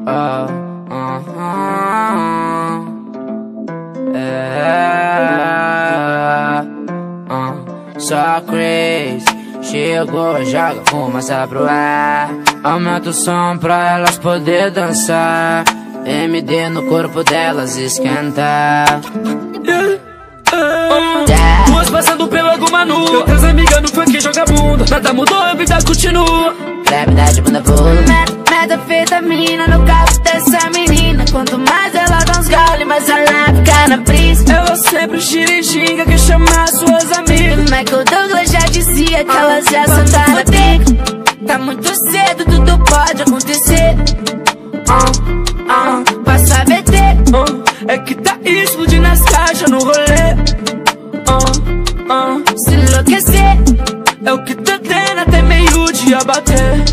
Só crazy, chegou, joga fumaça pro ar. Aumenta o som pra elas poder dançar. MD no corpo delas esquentar. Duas passando pelo alguma nua, outras amigas no funk joga bunda. Nada mudou, a vida continua. Gravidade, bunda pula. Metafetamina no carro dessa menina. Quanto mais ela dá uns gole, mais ela fica na brisa. Ela sempre xinga que chama suas amigas. Michael Douglas já dizia que elas já são da antiga. Tá muito cedo, tudo pode acontecer. Passa BT. É que tá explodindo as caixas no rolê. Se enlouquecer. É o que tá tendo até meio-dia bater.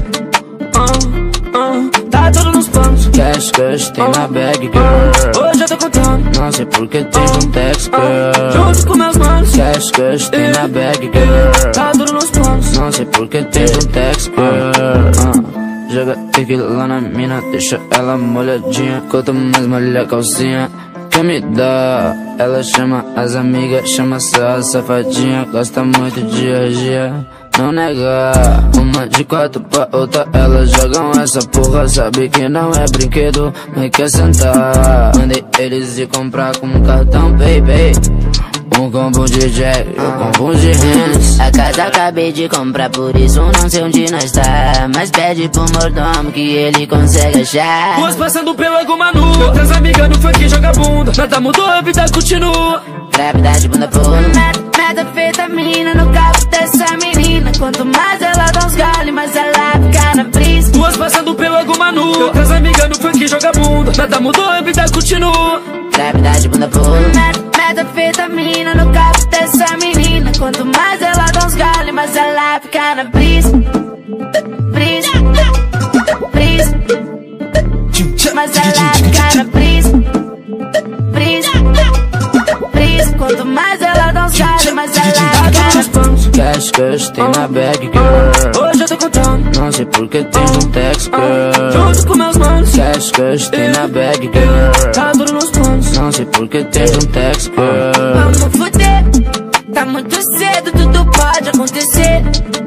Tá tudo nos planos. Cash, tem na bag, girl. Hoje eu tô contando. Não sei porque tem um text, girl. Junto com meus manos. Cash, tem na bag, girl. Tá tudo nos planos. Não sei porque tem um text, girl. Joga tequila na mina, deixa ela molhadinha. Quanto mais molha a calcinha, quer me dar. Ela chama as amigas, chama essa safadinha. Gosta muito de agia, não nega. Uma de quatro pra outra, elas jogam essa porra. Sabe que não é brinquedo, mas quer sentar. Mandei eles ir comprar com um cartão PayPay. Um combo de Jack, um combo de Hennes. A casa acabei de comprar, por isso não sei onde nós tá. Mas pede pro mordomo que ele consegue achar. Duas passando pelo alguma nua, outras amigas no funk joga bunda. Nada mudou, a vida continua. Gravidade, bunda pula. Metafetamina no carro dessa menina. Quanto mais ela dá uns gole, mais ela fica na brisa. Duas passando pelo alguma nua, outras amigas no funk joga bunda. Nada mudou, a vida continua. Gravidade, bunda pula. Metafetamina no carro dessa menina. Quanto mais ela dá uns gole, mais ela fica na brisa. Brisa, brisa. Mas ela fica na brisa. Brisa, brisa. Quanto mais ela dá uns gole, mais ela fica na brisa. Cash, tem na bag, girl. Hoje eu tô contando. Não sei porque tem um text, girl. Junto com meus manos. Cash, tem na bag, girl. Tá tudo nos planos. Não sei porque tem um text, girl. Vamos fuder. Tá muito cedo, tudo pode acontecer.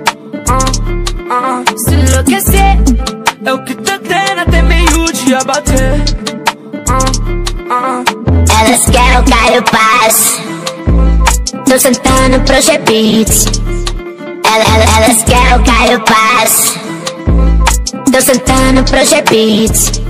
Se enlouquecer. É o que tá tendo até meio-dia bater. Elas querem o Caio Paz. Tô sentando pro G-Beats. Elas querem o Caio Paz. Tô sentando pro G-Beats.